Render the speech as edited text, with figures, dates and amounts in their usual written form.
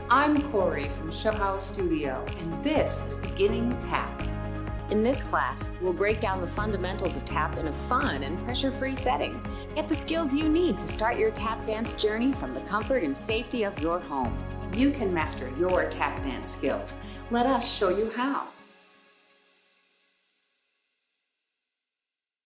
I'm Corey from Show House Studio, and this is Beginning Tap. In this class, we'll break down the fundamentals of tap in a fun and pressure-free setting. Get the skills you need to start your tap dance journey from the comfort and safety of your home. You can master your tap dance skills. Let us show you how.